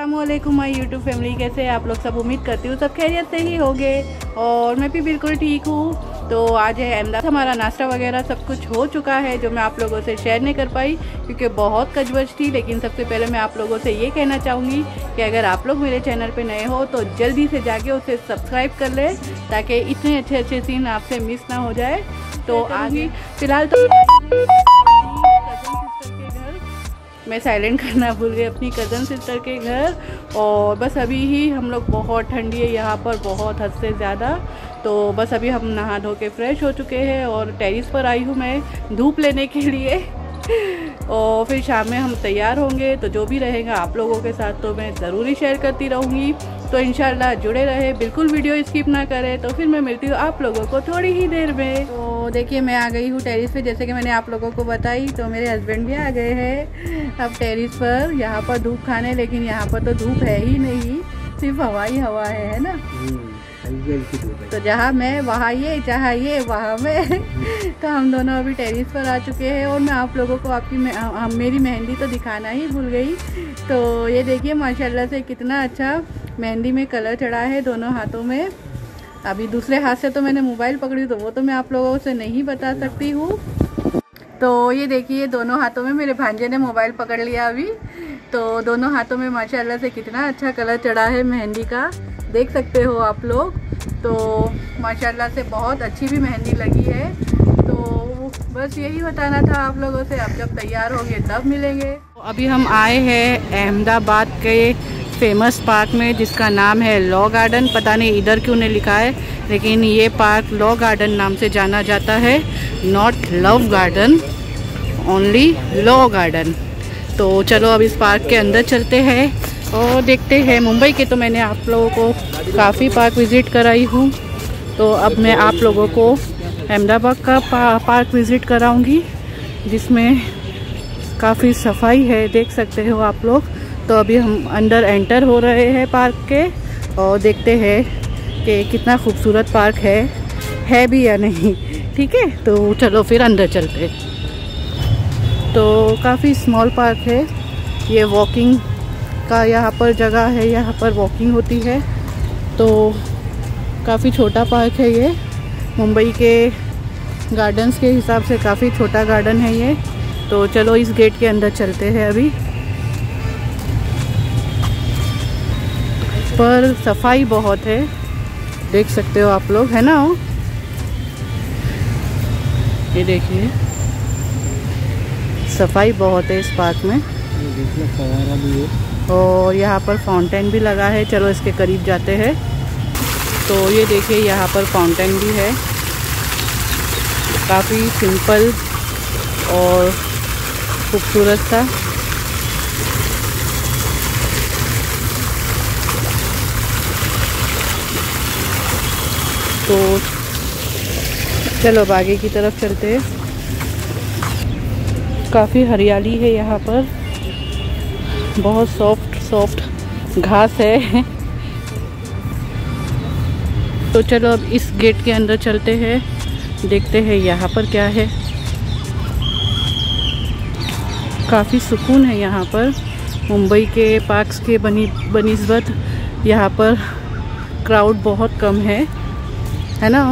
अस्सलामुअलैकुम my YouTube family, कैसे हैं आप लोग सब। उम्मीद करती हूँ सब खैरियत से ही होंगे और मैं भी बिल्कुल ठीक हूँ। तो आज है अहमदाबाद, हमारा नाश्ता वगैरह सब कुछ हो चुका है जो मैं आप लोगों से शेयर नहीं कर पाई क्योंकि बहुत कजवज थी। लेकिन सबसे पहले मैं आप लोगों से ये कहना चाहूँगी कि अगर आप लोग मेरे चैनल पर नए हो तो जल्दी से जाके उसे सब्सक्राइब कर ले ताकि इतने अच्छे अच्छे सीन आपसे मिस ना हो जाए। तो आगे फ़िलहाल तो मैं साइलेंट करना भूल गई, अपनी कज़न सिस्टर के घर। और बस अभी ही हम लोग, बहुत ठंडी है यहाँ पर, बहुत हद से ज़्यादा। तो बस अभी हम नहा धो के फ्रेश हो चुके हैं और टेरिस पर आई हूँ मैं धूप लेने के लिए। और फिर शाम में हम तैयार होंगे, तो जो भी रहेगा आप लोगों के साथ तो मैं ज़रूर ही शेयर करती रहूँगी। तो इंशाल्लाह जुड़े रहे, बिल्कुल वीडियो स्किप ना करें। तो फिर मैं मिलती हूँ आप लोगों को थोड़ी ही देर में। तो देखिए मैं आ गई हूँ टेरिस पे, जैसे कि मैंने आप लोगों को बताई। तो मेरे हस्बैंड भी आ गए हैं अब टेरिस पर, यहाँ पर धूप खाने। लेकिन यहाँ पर तो धूप है ही नहीं, सिर्फ हवा ही हवा है ना। तो जहाँ मैं वहाँ ये, जहाँ ये वहाँ मैं। तो हम दोनों अभी टेरिस पर आ चुके हैं और मैं आप लोगों को मेरी मेहंदी तो दिखाना ही भूल गई। तो ये देखिए माशाल्लाह से कितना अच्छा मेहंदी में कलर चढ़ा है दोनों हाथों में। अभी दूसरे हाथ से तो मैंने मोबाइल पकड़ी, तो वो तो मैं आप लोगों से नहीं बता सकती हूँ। तो ये देखिए दोनों हाथों में मेरे भांजे ने मोबाइल पकड़ लिया अभी। तो दोनों हाथों में माशाल्लाह से कितना अच्छा कलर चढ़ा है मेहंदी का, देख सकते हो आप लोग। तो माशाल्लाह से बहुत अच्छी भी मेहंदी लगी है। तो बस यही बताना था आप लोगों से। अब जब तैयार होंगे तब मिलेंगे। अभी हम आए हैं अहमदाबाद के फेमस पार्क में जिसका नाम है लॉ गार्डन। पता नहीं इधर क्यों नहीं लिखा है, लेकिन ये पार्क लॉ गार्डन नाम से जाना जाता है, not love garden, only law garden. तो चलो अब इस पार्क के अंदर चलते हैं और देखते हैं। मुंबई के तो मैंने आप लोगों को काफ़ी पार्क विज़िट कराई हूँ, तो अब मैं आप लोगों को अहमदाबाद का पार्क विज़िट कराऊँगी जिसमें काफ़ी सफाई है, देख सकते हो आप लोग। तो अभी हम अंदर एंटर हो रहे हैं पार्क के और देखते हैं कि कितना खूबसूरत पार्क है भी या नहीं। ठीक है, तो चलो फिर अंदर चलते। तो काफ़ी स्मॉल पार्क है ये, वॉकिंग का यहाँ पर जगह है, यहाँ पर वॉकिंग होती है। तो काफ़ी छोटा पार्क है ये, मुंबई के गार्डन्स के हिसाब से काफ़ी छोटा गार्डन है ये। तो चलो इस गेट के अंदर चलते हैं अभी। पर सफाई बहुत है, देख सकते हो आप लोग, है ना। ये देखिए सफाई बहुत है इस पार्क में। और यहाँ पर फाउंटेन भी लगा है, चलो इसके करीब जाते हैं। तो ये देखिए यहाँ पर फाउंटेन भी है, काफ़ी सिंपल और खूबसूरत सा। तो चलो अब आगे की तरफ चलते हैं। काफ़ी हरियाली है यहाँ पर, बहुत सॉफ्ट घास है। तो चलो अब इस गेट के अंदर चलते हैं, देखते हैं यहाँ पर क्या है। काफ़ी सुकून है यहाँ पर, मुंबई के पार्क्स के बनिस्बत यहाँ पर क्राउड बहुत कम है ना।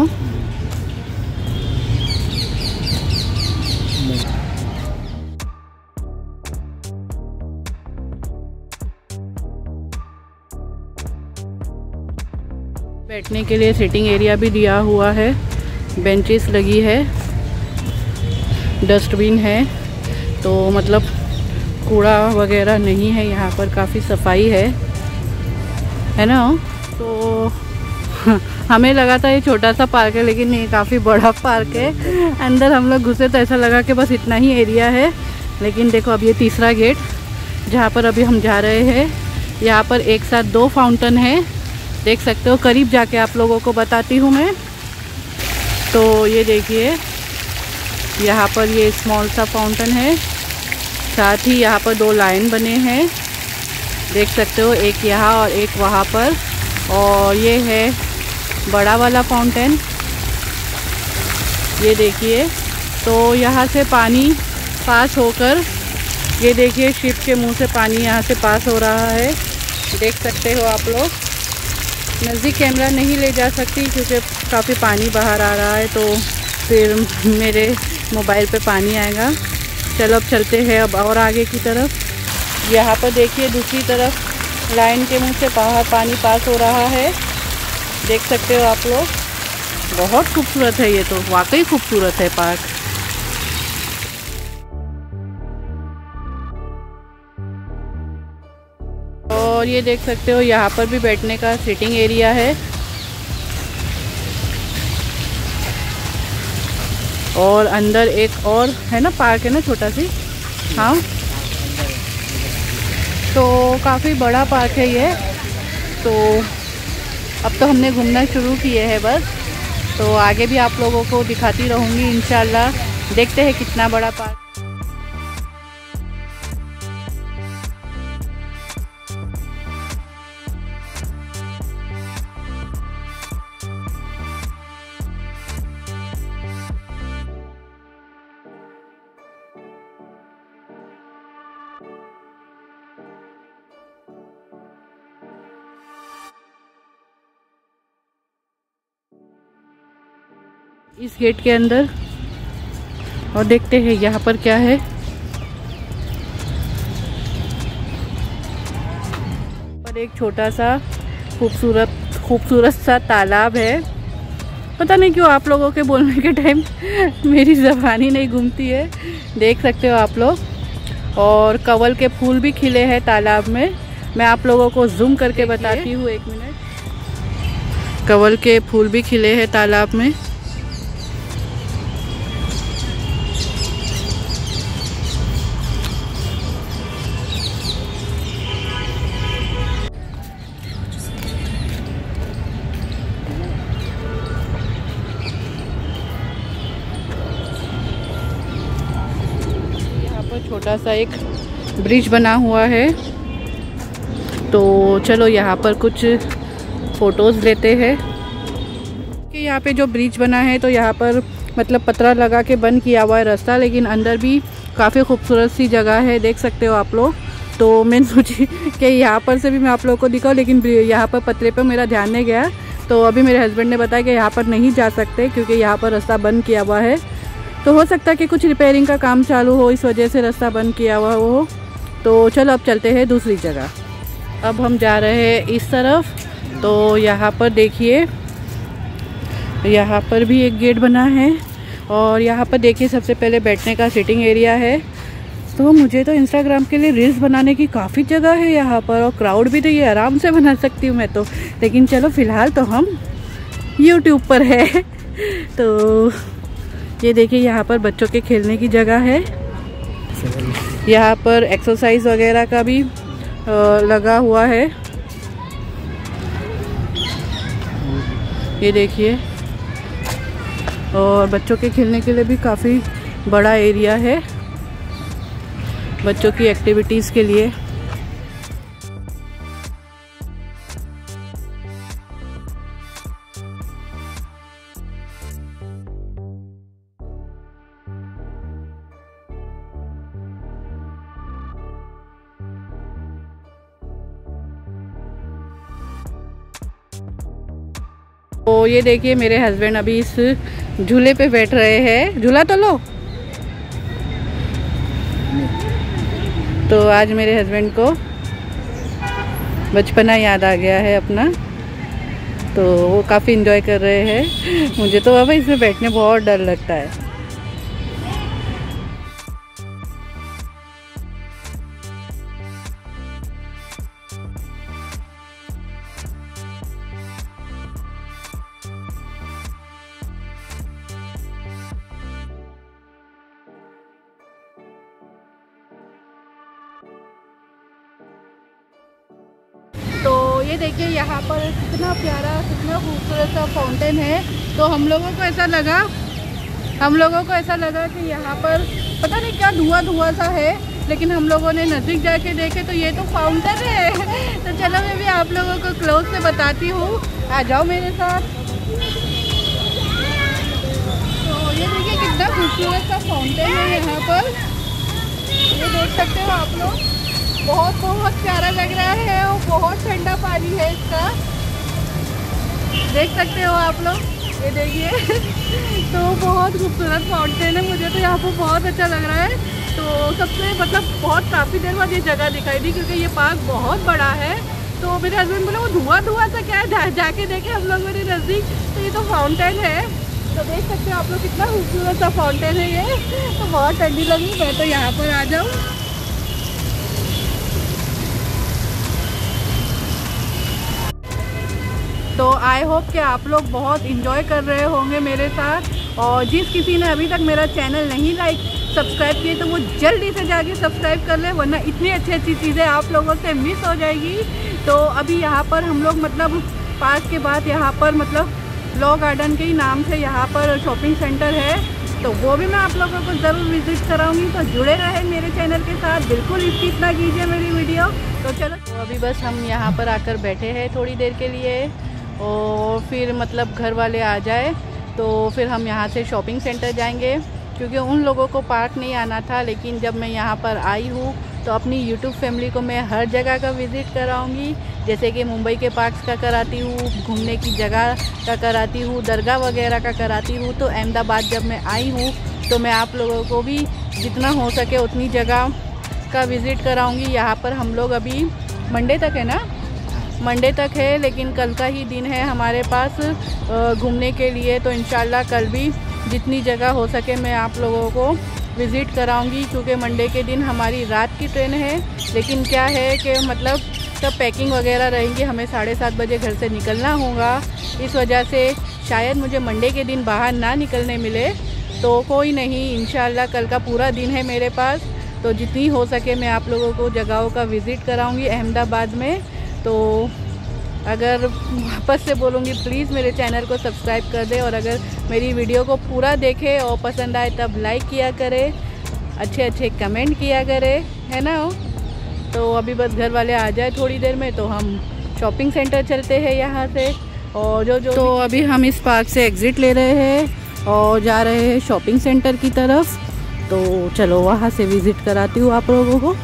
बैठने के लिए सिटिंग एरिया भी दिया हुआ है, बेंचेस लगी है, डस्टबिन है। तो मतलब कूड़ा वगैरह नहीं है यहाँ पर, काफ़ी सफाई है ना। तो हमें लगा था ये छोटा सा पार्क है, लेकिन ये काफ़ी बड़ा पार्क है। अंदर हम लोग घुसे तो ऐसा लगा कि बस इतना ही एरिया है, लेकिन देखो अब ये तीसरा गेट जहाँ पर अभी हम जा रहे हैं, यहाँ पर एक साथ 2 फाउंटेन है, देख सकते हो। करीब जाके आप लोगों को बताती हूँ मैं। तो ये देखिए यहाँ पर ये स्मॉल सा फाउंटेन है, साथ ही यहाँ पर 2 लाइन बने हैं, देख सकते हो, एक यहाँ और एक वहाँ पर। और ये है बड़ा वाला फाउंटेन, ये देखिए। तो यहाँ से पानी पास होकर, ये देखिए शिप के मुंह से पानी यहाँ से पास हो रहा है देख सकते हो आप लोग। नज़दीक कैमरा नहीं ले जा सकती क्योंकि काफ़ी पानी बाहर आ रहा है, तो फिर मेरे मोबाइल पे पानी आएगा। चलो अब चलते हैं अब और आगे की तरफ। यहाँ पर देखिए दूसरी तरफ लाइन के मुंह से बाहर पानी पास हो रहा है, देख सकते हो आप लोग। बहुत खूबसूरत है ये, तो वाकई खूबसूरत है पार्क। और ये देख सकते हो यहाँ पर भी बैठने का सिटिंग एरिया है। और अंदर एक और है ना पार्क है ना, छोटा सी। हाँ, तो काफ़ी बड़ा पार्क है ये। तो अब तो हमने घूमना शुरू किए हैं बस, तो आगे भी आप लोगों को दिखाती रहूँगी इंशाल्लाह। देखते हैं कितना बड़ा पार्क। इस गेट के अंदर और देखते हैं यहाँ पर क्या है। पर एक छोटा सा खूबसूरत सा तालाब है। पता नहीं क्यों आप लोगों के बोलने के टाइम मेरी ज़बान ही नहीं घूमती है। देख सकते हो आप लोग। और कवल के फूल भी खिले हैं तालाब में। मैं आप लोगों को जूम करके बताती हूँ, 1 मिनट। कवल के फूल भी खिले हैं तालाब में। छोटा सा एक ब्रिज बना हुआ है, तो चलो यहाँ पर कुछ फ़ोटोज़ लेते हैं। कि यहाँ पे जो ब्रिज बना है तो यहाँ पर मतलब पतरा लगा के बंद किया हुआ है रास्ता, लेकिन अंदर भी काफ़ी खूबसूरत सी जगह है, देख सकते हो आप लोग। तो मैंने सोची कि यहाँ पर से भी मैं आप लोगों को दिखाऊँ, लेकिन यहाँ पर पतरे पर मेरा ध्यान नहीं गया। तो अभी मेरे हस्बैंड ने बताया कि यहाँ पर नहीं जा सकते क्योंकि यहाँ पर रास्ता बंद किया हुआ है। तो हो सकता है कि कुछ रिपेयरिंग का काम चालू हो, इस वजह से रास्ता बंद किया हुआ हो। तो चलो अब चलते हैं दूसरी जगह। अब हम जा रहे हैं इस तरफ। तो यहाँ पर देखिए, यहाँ पर भी एक गेट बना है। और यहाँ पर देखिए सबसे पहले बैठने का सिटिंग एरिया है। तो मुझे तो इंस्टाग्राम के लिए रील्स बनाने की काफ़ी जगह है यहाँ पर, और क्राउड भी तो ये आराम से बना सकती हूँ मैं तो। लेकिन चलो फ़िलहाल तो हम यूट्यूब पर है। तो ये देखिए यहाँ पर बच्चों के खेलने की जगह है। यहाँ पर एक्सरसाइज वगैरह का भी लगा हुआ है, ये देखिए। और बच्चों के खेलने के लिए भी काफ़ी बड़ा एरिया है बच्चों की एक्टिविटीज़ के लिए। तो ये देखिए मेरे हस्बैंड अभी इस झूले पे बैठ रहे हैं। झूला तो लो। तो आज मेरे हस्बैंड को बचपना याद आ गया है अपना, तो वो काफ़ी इन्जॉय कर रहे हैं। मुझे तो बाबा इसमें बैठने बहुत डर लगता है। तो ये देखिए यहाँ पर कितना प्यारा, कितना खूबसूरत सा फाउंटेन है। तो हम लोगों को ऐसा लगा कि यहाँ पर पता नहीं क्या धुआं सा है, लेकिन हम लोगों ने नज़दीक जाके देखे तो ये तो फाउंटेन है। तो चलो मैं भी आप लोगों को क्लोज से बताती हूँ, आ जाओ मेरे साथ। तो ये देखिए कितना खूबसूरत सा फाउंटेन है यहाँ पर, ये देख सकते हो आप लोग। बहुत बहुत प्यारा लग रहा है और बहुत ठंडा पानी है इसका, देख सकते हो आप लोग, ये देखिए। तो बहुत खूबसूरत फाउंटेन है, मुझे तो यहाँ पर बहुत अच्छा लग रहा है। तो सबसे मतलब बहुत काफ़ी देर बाद ये जगह दिखाई दी, क्योंकि ये पार्क बहुत बड़ा है। तो मेरे हस्बैंड बोले वो धुआं सा क्या है, जाके देखे हम लोग मेरे नज़दीक, तो ये तो फाउंटेन है। तो देख सकते हो आप लोग कितना खूबसूरत सा फाउंटेन है ये। तो बहुत ठंडी लगी, मैं तो यहाँ पर आ जाऊँ। तो आई होप कि आप लोग बहुत इंजॉय कर रहे होंगे मेरे साथ। और जिस किसी ने अभी तक मेरा चैनल नहीं सब्सक्राइब किए तो वो जल्दी से जाके सब्सक्राइब कर ले, वरना इतनी अच्छी चीज़ें आप लोगों से मिस हो जाएगी। तो अभी यहाँ पर हम लोग मतलब पार्क के बाद यहाँ पर मतलब लॉ गार्डन के ही नाम से यहाँ पर शॉपिंग सेंटर है, तो वो भी मैं आप लोगों को ज़रूर विज़िट कराऊंगी। तो जुड़े रहे मेरे चैनल के साथ, बिल्कुल स्किप ना कीजिए मेरी वीडियो। तो चलो, तो अभी बस हम यहाँ पर आकर बैठे हैं थोड़ी देर के लिए, और फिर मतलब घर वाले आ जाए तो फिर हम यहाँ से शॉपिंग सेंटर जाएंगे, क्योंकि उन लोगों को पार्क नहीं आना था। लेकिन जब मैं यहाँ पर आई हूँ तो अपनी यूट्यूब फैमिली को मैं हर जगह का विज़िट कराऊंगी, जैसे कि मुंबई के पार्क्स का कराती हूँ, घूमने की जगह का कराती हूँ, दरगाह वगैरह का कराती हूँ। तो अहमदाबाद जब मैं आई हूँ तो मैं आप लोगों को भी जितना हो सके उतनी जगह का विज़िट कराऊँगी। यहाँ पर हम लोग अभी मंडे तक है ना, मंडे तक है, लेकिन कल का ही दिन है हमारे पास घूमने के लिए। तो इंशाल्लाह कल भी जितनी जगह हो सके मैं आप लोगों को विज़िट कराऊंगी, क्योंकि मंडे के दिन हमारी रात की ट्रेन है। लेकिन क्या है कि मतलब सब पैकिंग वगैरह रहेंगी, हमें 7:30 बजे घर से निकलना होगा। इस वजह से शायद मुझे मंडे के दिन बाहर ना निकलने मिले, तो कोई नहीं, इंशाल्लाह कल का पूरा दिन है मेरे पास। तो जितनी हो सके मैं आप लोगों को जगहों का विज़िट कराऊँगी अहमदाबाद में। तो अगर वापस से बोलूँगी, प्लीज़ मेरे चैनल को सब्सक्राइब कर दे, और अगर मेरी वीडियो को पूरा देखे और पसंद आए तब लाइक किया करे, अच्छे कमेंट किया करे, है ना। तो अभी बस घर वाले आ जाए थोड़ी देर में तो हम शॉपिंग सेंटर चलते हैं यहाँ से। और जो तो अभी हम इस पार्क से एग्ज़िट ले रहे हैं और जा रहे हैं शॉपिंग सेंटर की तरफ। तो चलो वहाँ से विज़िट कराती हूँ आप लोगों को।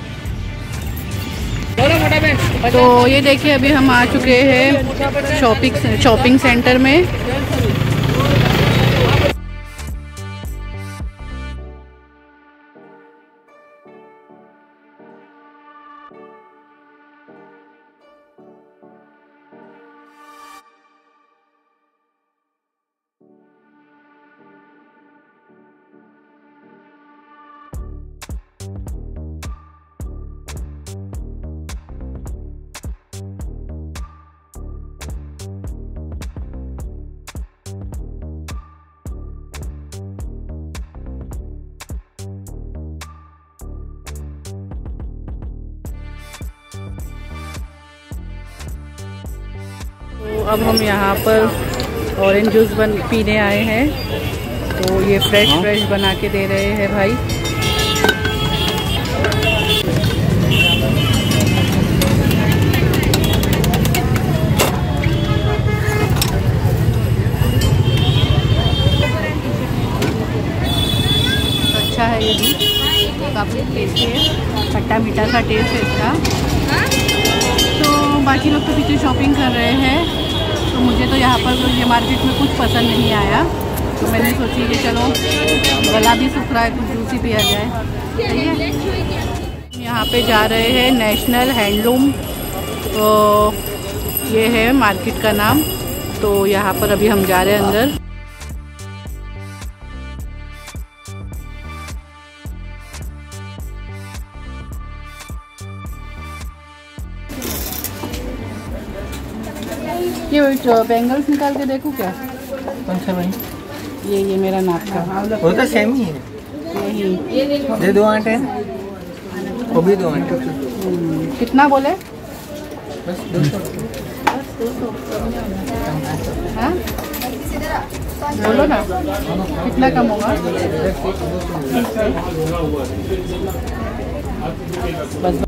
तो ये देखिए अभी हम आ चुके हैं शॉपिंग सेंटर में। तो अब हम यहाँ पर ऑरेंज जूस पीने आए हैं। तो ये फ्रेश बना के दे रहे हैं भाई। अच्छा है ये भी, काफ़ी टेस्टी है, खट्टा मीठा सा टेस्ट है इसका। तो बाकी लोग तो पीछे शॉपिंग कर रहे हैं, तो मुझे तो यहाँ पर ये मार्केट में कुछ पसंद नहीं आया, तो मैंने सोची कि चलो गला भी सूख रहा है, कुछ जूस ही पिया जाए, सही है। यहाँ पे जा रहे हैं नेशनल हैंडलूम, तो ये है मार्केट का नाम। तो यहाँ पर अभी हम जा रहे हैं अंदर। ये बैंगल्स निकाल के देखूं क्या? कौन सा भाई? ये मेरा नाप का। वो तो सेम ही है। यही ये 2 आटे हैं, वो भी 2 आटे। कितना बोले? बस 200। हाँ बोलो ना, कितना कम होगा? बस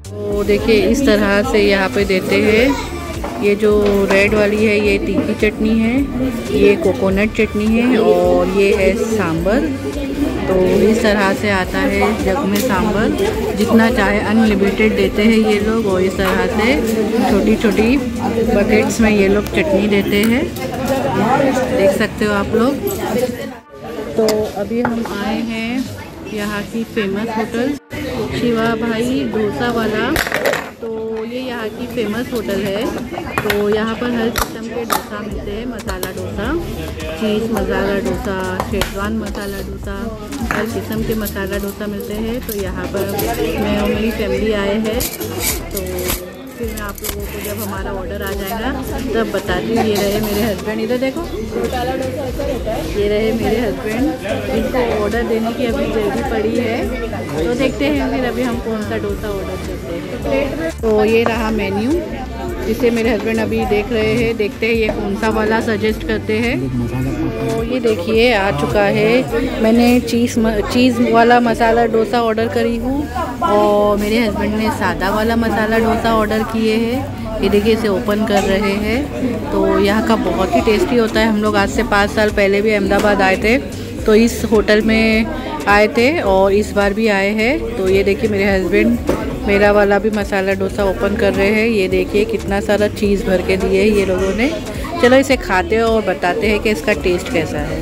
तो देखिए इस तरह से यहाँ पे देते हैं। ये जो रेड वाली है ये तीखी चटनी है, ये कोकोनट चटनी है और ये है सांभर। तो इस तरह से आता है जग में सांभर, जितना चाहे अनलिमिटेड देते हैं ये लोग। और इस तरह से छोटी छोटी बकेट्स में ये लोग चटनी देते हैं, देख सकते हो आप लोग। तो अभी हम आए हैं यहाँ की फेमस होटल शिवा भाई डोसा वाला। तो ये यहाँ की फेमस होटल है। तो यहाँ पर हर किस्म के डोसा मिलते हैं, मसाला डोसा, चीज़ मसाला डोसा, शेजवान मसाला डोसा, हर किस्म के मसाला डोसा मिलते हैं। तो यहाँ पर मैं और मेरी फैमिली आए हैं। तो फिर मैं आप लोगों को जब हमारा ऑर्डर आ जाएगा तब बताती हूँ। ये रहे मेरे हस्बैंड, इधर देखो, ये रहे मेरे हस्बैंड, इनको ऑर्डर देने की अभी जल्दी पड़ी है। तो देखते हैं फिर अभी हम कौन सा डोसा ऑर्डर करते हैं। तो ये रहा मेन्यू जिसे मेरे हस्बैंड अभी देख रहे हैं, देखते हैं ये कौन सा वाला सजेस्ट करते हैं। तो ये देखिए आ चुका है, मैंने चीज़ वाला मसाला डोसा ऑर्डर करी हूँ और मेरे हस्बैंड ने सादा वाला मसाला डोसा ऑर्डर किए हैं। ये देखिए इसे ओपन कर रहे हैं। तो यहाँ का बहुत ही टेस्टी होता है। हम लोग आज से 5 साल पहले भी अहमदाबाद आए थे, तो इस होटल में आए थे और इस बार भी आए हैं। तो ये देखिए मेरे हस्बैंड मेरा वाला भी मसाला डोसा ओपन कर रहे हैं। ये देखिए कितना सारा चीज़ भर के दिए है ये लोगों ने। चलो इसे खाते हैं और बताते हैं कि इसका टेस्ट कैसा है।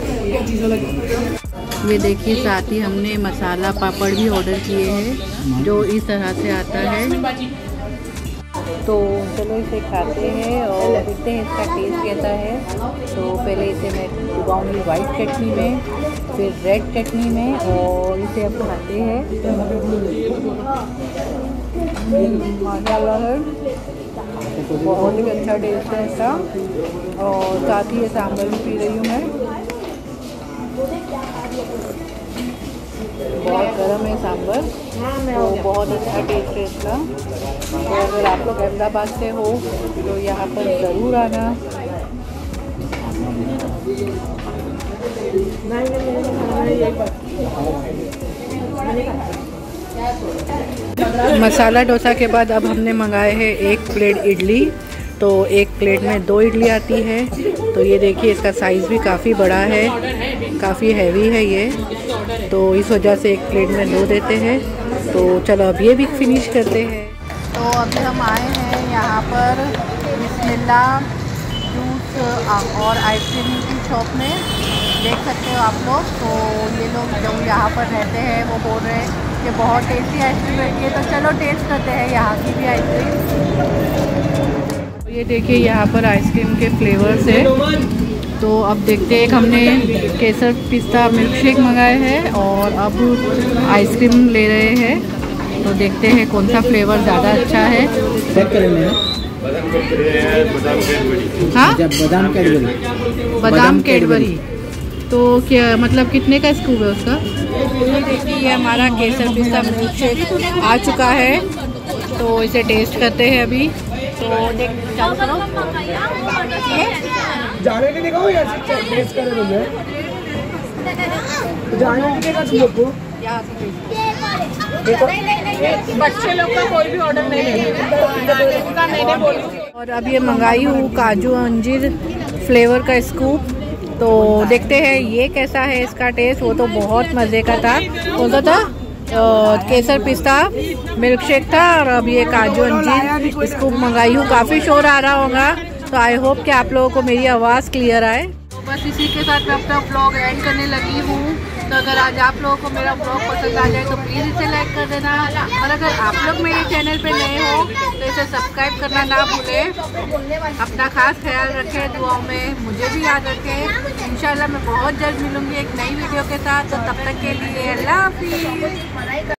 ये देखिए साथ ही हमने मसाला पापड़ भी ऑर्डर किए हैं जो इस तरह से आता है। तो चलो इसे खाते हैं और देखते हैं इसका टेस्ट कैसा है। तो पहले इसे मैं डुबाऊंगी वाइट चटनी में, फिर रेड चटनी में और इसे अब खाते हैं। माशाल्लाह है, बहुत ही अच्छा टेस्ट है इसका। और साथ ही ये सांभर भी पी रही हूँ मैं। बहुत गर्म है सांभर, तो बहुत अच्छा टेस्ट है इसका। तो अगर आप लोग अहमदाबाद से हो तो यहाँ पर ज़रूर आना। मसाला डोसा के बाद अब हमने मंगाए हैं 1 प्लेट इडली। तो 1 प्लेट में 2 इडली आती है। तो ये देखिए इसका साइज़ भी काफ़ी बड़ा है, काफ़ी हैवी है ये। तो इस वजह से 1 प्लेट में 2 देते हैं। तो चलो अब ये भी फिनिश करते हैं। तो अभी हम आए हैं यहाँ पर बिस्मिल्लाह जूस और आइसक्रीम की शॉप में, देख सकते हो आप लोग। तो ये लोग जो यहाँ पर रहते हैं वो बोल रहे हैं कि बहुत टेस्टी आइसक्रीम रहती है। तो चलो टेस्ट करते हैं यहाँ की भी आइसक्रीम। ये देखिए यहाँ पर आइसक्रीम के फ्लेवर्स है। तो अब देखते हैं, हमने केसर पिस्ता मिल्क शेक मंगाए हैं और अब आइसक्रीम ले रहे हैं। तो देखते हैं कौन सा फ्लेवर ज़्यादा अच्छा है। हाँ, बादाम कैडबरी। तो क्या मतलब कितने का स्कूप है उसका? ये देखिए ये हमारा केसर पिस्ता मिल्क शेक आ चुका है। तो इसे टेस्ट करते हैं अभी। तो देख चालू करो, जाने के दिखाओ या टेस्ट करे मुझे जाने के दिखा तुम लोग को। बच्चे लोग का कोई भी ऑर्डर नहीं लेगा, मैंने बोली। और अब ये मंगाई हूँ काजू अंजीर फ्लेवर का स्कूप। तो देखते हैं ये कैसा है इसका टेस्ट। वो तो बहुत मज़े का था, बोलता था केसर पिस्ता मिल्क शेक था और अब ये काजू अंजीर स्कूप मंगाई हूँ। काफ़ी शोर आ रहा होगा, तो आई होप कि आप लोगों को मेरी आवाज़ क्लियर आए। तो बस इसी के साथ मैं अपना व्लॉग एंड करने लगी हूँ। तो अगर आज आप लोगों को मेरा व्लॉग पसंद आ जाए तो प्लीज़ इसे लाइक कर देना। और अगर आप लोग मेरे चैनल पे नए हो तो इसे सब्सक्राइब करना ना भूलें। अपना खास ख्याल रखें, दुआओं में मुझे भी याद रखें। इंशाल्लाह मैं बहुत जल्द मिलूँगी एक नई वीडियो के साथ। तो तब तक के लिए अल्लाह हाफिज़।